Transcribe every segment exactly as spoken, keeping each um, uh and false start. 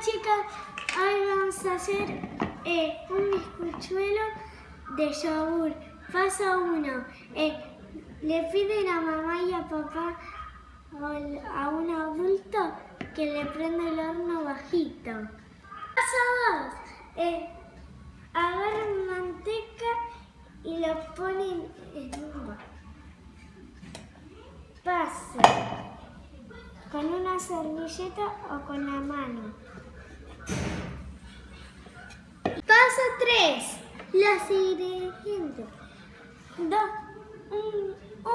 chicas, hoy vamos a hacer eh, un bizcochuelo de yogur. Paso uno. Eh, le piden a mamá y a papá o a un adulto que le prenda el horno bajito. Paso dos. Eh, agarran manteca y lo ponen en un vaso. Paso. Con una servilleta o con la mano. Paso tres. Los ingredientes. Dos, un,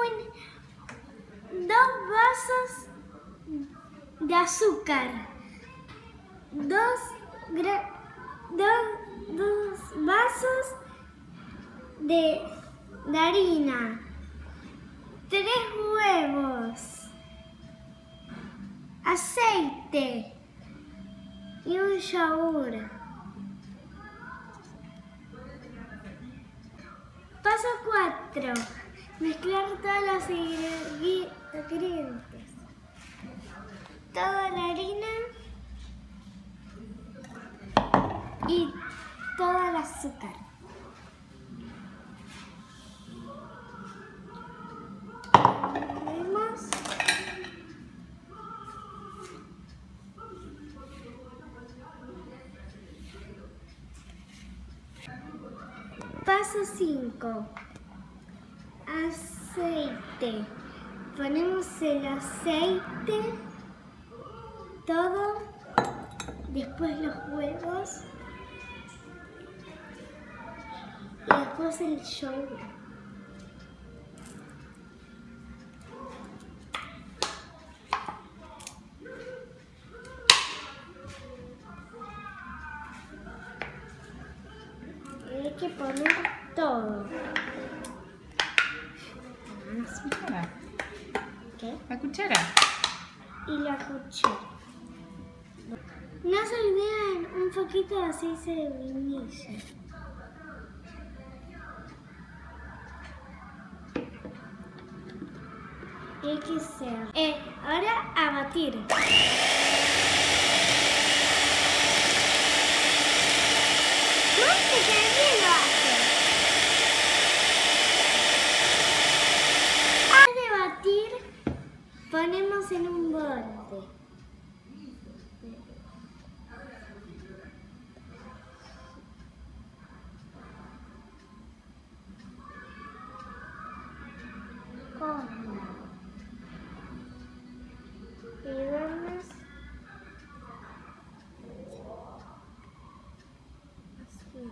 un, dos vasos de azúcar. Dos, gra, dos, dos vasos de, de harina. Tres huevos. Aceite y un yogur. Paso cuatro. Mezclar todos los ingredientes. Toda la harina y todo el azúcar. Paso cinco. Aceite. Ponemos el aceite, todo, después los huevos y después el yogur. Hay que poner todo. ¿Qué? La cuchara. Y la cuchara. No se olviden un poquito de aceite de vainilla. Y hay que ser. Eh, ahora a batir. Ponemos en un borde. Con. Y vamos así.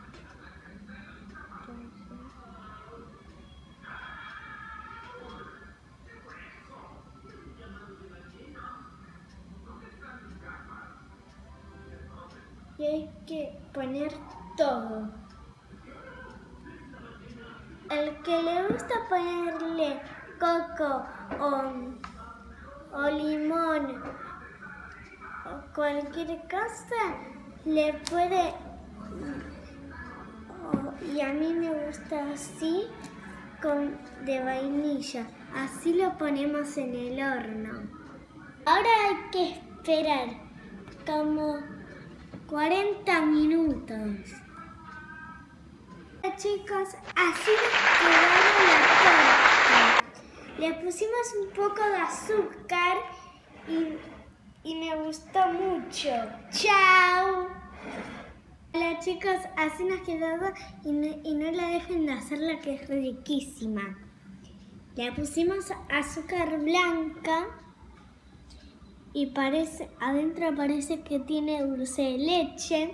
Y hay que poner todo. El que le gusta ponerle coco o, o limón o cualquier cosa, le puede... Oh, y a mí me gusta así, con, de vainilla. Así lo ponemos en el horno. Ahora hay que esperar como cuarenta minutos. Chicos, así quedaron las tortas. Le pusimos un poco de azúcar y, y me gustó mucho. ¡Chao! Hola chicos, así nos quedó y no, y no la dejen de hacerla, que es riquísima. Le pusimos azúcar blanca y parece, adentro parece que tiene dulce de leche.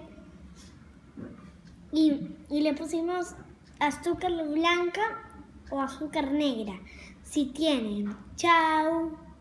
Y, y le pusimos azúcar blanca o azúcar negra, si tienen. ¡Chao!